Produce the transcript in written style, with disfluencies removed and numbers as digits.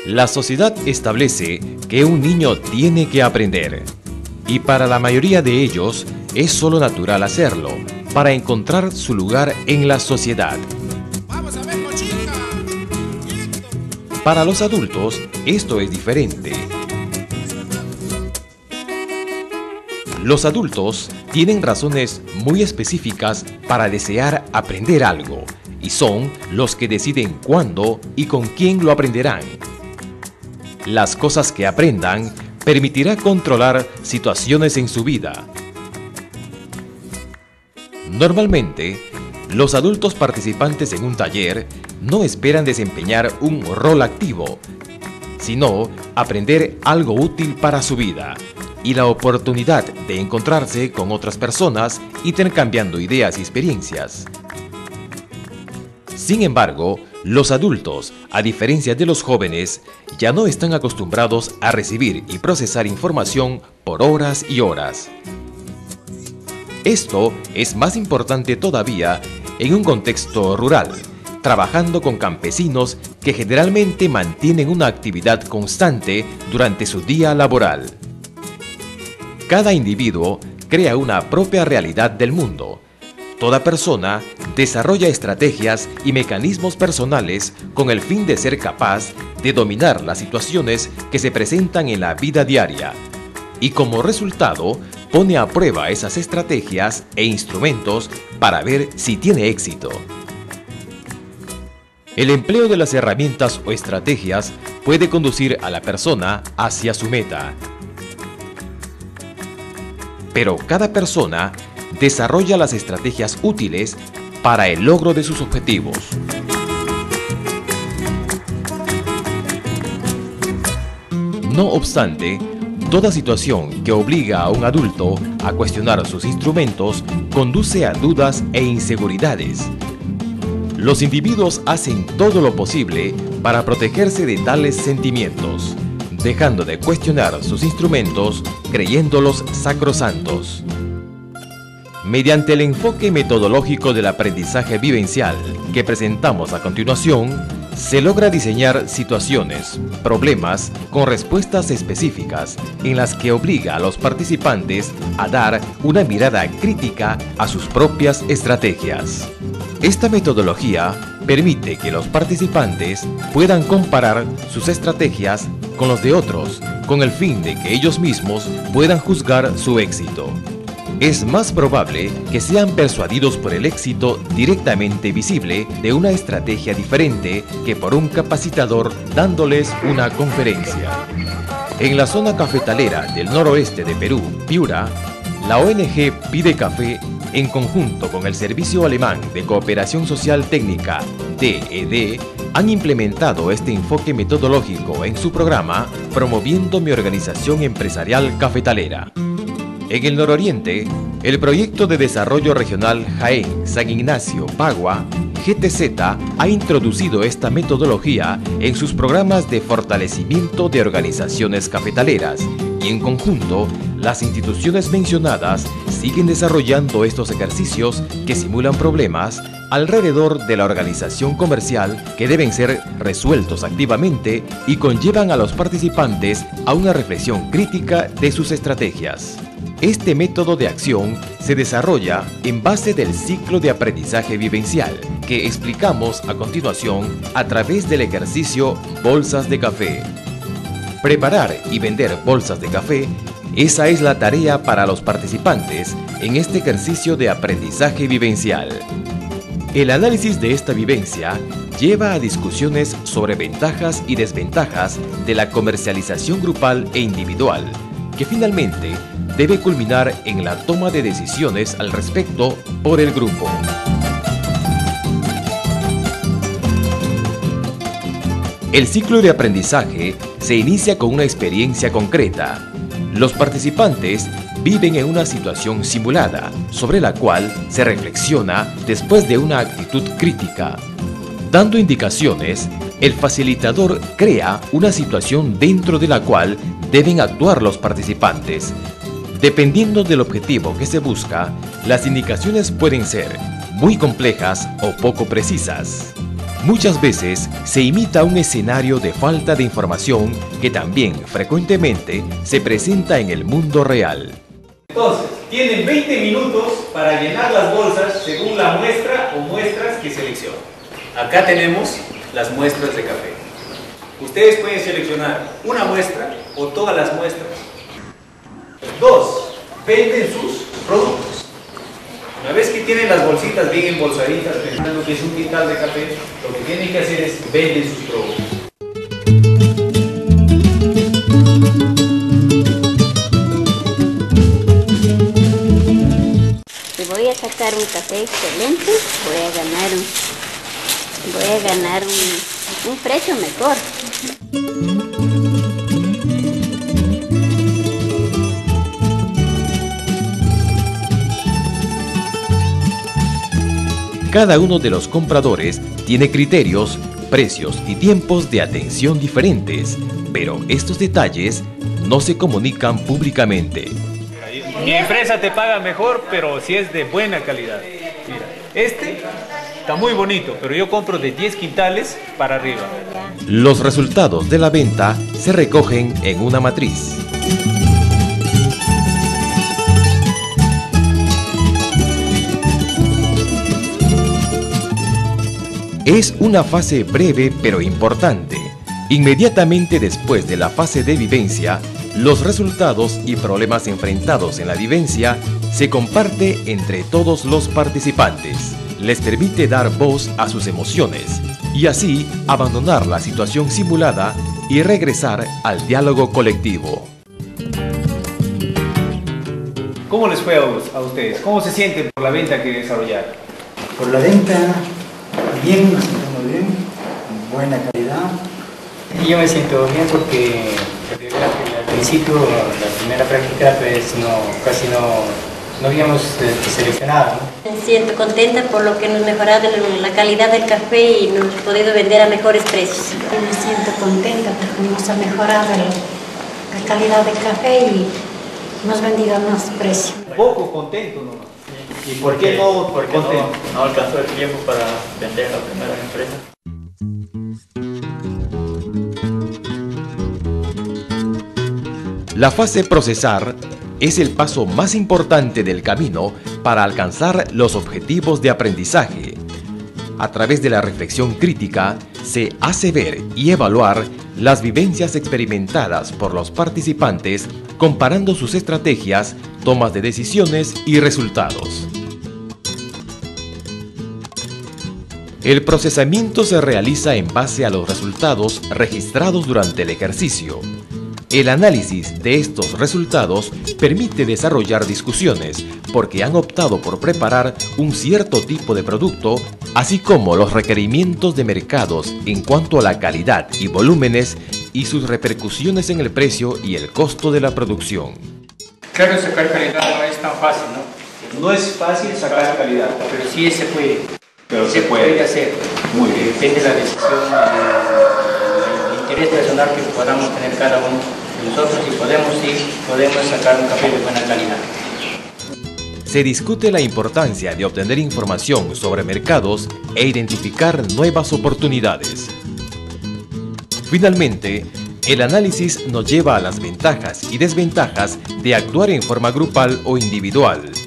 La sociedad establece que un niño tiene que aprender, y para la mayoría de ellos es solo natural hacerlo, para encontrar su lugar en la sociedad. Para los adultos, esto es diferente. Los adultos tienen razones muy específicas para desear aprender algo, y son los que deciden cuándo y con quién lo aprenderán. Las cosas que aprendan permitirá controlar situaciones en su vida. Normalmente, los adultos participantes en un taller no esperan desempeñar un rol activo, sino aprender algo útil para su vida y la oportunidad de encontrarse con otras personas intercambiando ideas y experiencias. Sin embargo, los adultos, a diferencia de los jóvenes, ya no están acostumbrados a recibir y procesar información por horas y horas. Esto es más importante todavía en un contexto rural, trabajando con campesinos que generalmente mantienen una actividad constante durante su día laboral. Cada individuo crea una propia realidad del mundo. Toda persona desarrolla estrategias y mecanismos personales con el fin de ser capaz de dominar las situaciones que se presentan en la vida diaria, y como resultado pone a prueba esas estrategias e instrumentos para ver si tiene éxito. El empleo de las herramientas o estrategias puede conducir a la persona hacia su meta. Pero cada persona desarrolla las estrategias útiles para el logro de sus objetivos. No obstante, toda situación que obliga a un adulto a cuestionar sus instrumentos conduce a dudas e inseguridades. Los individuos hacen todo lo posible para protegerse de tales sentimientos, dejando de cuestionar sus instrumentos creyéndolos sacrosantos. Mediante el enfoque metodológico del aprendizaje vivencial que presentamos a continuación, se logra diseñar situaciones, problemas con respuestas específicas en las que obliga a los participantes a dar una mirada crítica a sus propias estrategias. Esta metodología permite que los participantes puedan comparar sus estrategias con los de otros, con el fin de que ellos mismos puedan juzgar su éxito. Es más probable que sean persuadidos por el éxito directamente visible de una estrategia diferente que por un capacitador dándoles una conferencia. En la zona cafetalera del noroeste de Perú, Piura, la ONG Pide Café, en conjunto con el Servicio Alemán de Cooperación Social Técnica, DED, han implementado este enfoque metodológico en su programa Promoviendo mi organización empresarial cafetalera. En el nororiente, el Proyecto de Desarrollo Regional Jaén, San Ignacio, Bagua, GTZ, ha introducido esta metodología en sus programas de fortalecimiento de organizaciones cafetaleras y en conjunto, las instituciones mencionadas siguen desarrollando estos ejercicios que simulan problemas alrededor de la organización comercial que deben ser resueltos activamente y conllevan a los participantes a una reflexión crítica de sus estrategias. Este método de acción se desarrolla en base del ciclo de aprendizaje vivencial que explicamos a continuación a través del ejercicio Bolsas de Café. Preparar y vender bolsas de café, esa es la tarea para los participantes en este ejercicio de aprendizaje vivencial. El análisis de esta vivencia lleva a discusiones sobre ventajas y desventajas de la comercialización grupal e individual, que finalmente debe culminar en la toma de decisiones al respecto por el grupo. El ciclo de aprendizaje se inicia con una experiencia concreta. Los participantes viven en una situación simulada, sobre la cual se reflexiona después de una actitud crítica. Dando indicaciones, el facilitador crea una situación dentro de la cual deben actuar los participantes. Dependiendo del objetivo que se busca, las indicaciones pueden ser muy complejas o poco precisas. Muchas veces se imita un escenario de falta de información que también frecuentemente se presenta en el mundo real. Entonces, tienen 20 minutos para llenar las bolsas según la muestra o muestras que seleccionen. Acá tenemos las muestras de café. Ustedes pueden seleccionar una muestra o todas las muestras. 2. Venden sus productos. Una vez que tienen las bolsitas bien embolsaditas, pensando que es un quintal de café, lo que tienen que hacer es vender sus productos. Si voy a sacar un café excelente, voy a ganar un precio mejor. Cada uno de los compradores tiene criterios, precios y tiempos de atención diferentes, pero estos detalles no se comunican públicamente. Mi empresa te paga mejor, pero si es de buena calidad. Mira, este está muy bonito, pero yo compro de 10 quintales para arriba. Los resultados de la venta se recogen en una matriz. Es una fase breve pero importante. Inmediatamente después de la fase de vivencia, los resultados y problemas enfrentados en la vivencia se comparte entre todos los participantes. Les permite dar voz a sus emociones y así abandonar la situación simulada y regresar al diálogo colectivo. ¿Cómo les fue a ustedes? ¿Cómo se sienten por la venta que desarrollaron? Por la venta, bien, nos sentimos bien, buena calidad. Y yo me siento bien porque al principio, la primera práctica, pues casi no habíamos seleccionado, ¿no? Me siento contenta por lo que nos ha mejorado la calidad del café y nos hemos podido vender a mejores precios. Me siento contenta porque nos ha mejorado la calidad del café y hemos vendido a más precio. Poco contento nomás. ¿Y por qué no? Porque no alcanzó el tiempo para vender la primera empresa. La fase procesar es el paso más importante del camino para alcanzar los objetivos de aprendizaje. A través de la reflexión crítica, se hace ver y evaluar las vivencias experimentadas por los participantes, comparando sus estrategias, tomas de decisiones y resultados. El procesamiento se realiza en base a los resultados registrados durante el ejercicio. El análisis de estos resultados permite desarrollar discusiones porque han optado por preparar un cierto tipo de producto, así como los requerimientos de mercados en cuanto a la calidad y volúmenes y sus repercusiones en el precio y el costo de la producción. Claro, sacar calidad no es tan fácil, ¿no? No es fácil sacar calidad, Pero sí se puede. pero Se puede hacer. Muy bien. Depende de la decisión, el interés personal que podamos tener cada uno de nosotros y podemos sacar un café de buena calidad. Se discute la importancia de obtener información sobre mercados e identificar nuevas oportunidades. Finalmente, el análisis nos lleva a las ventajas y desventajas de actuar en forma grupal o individual.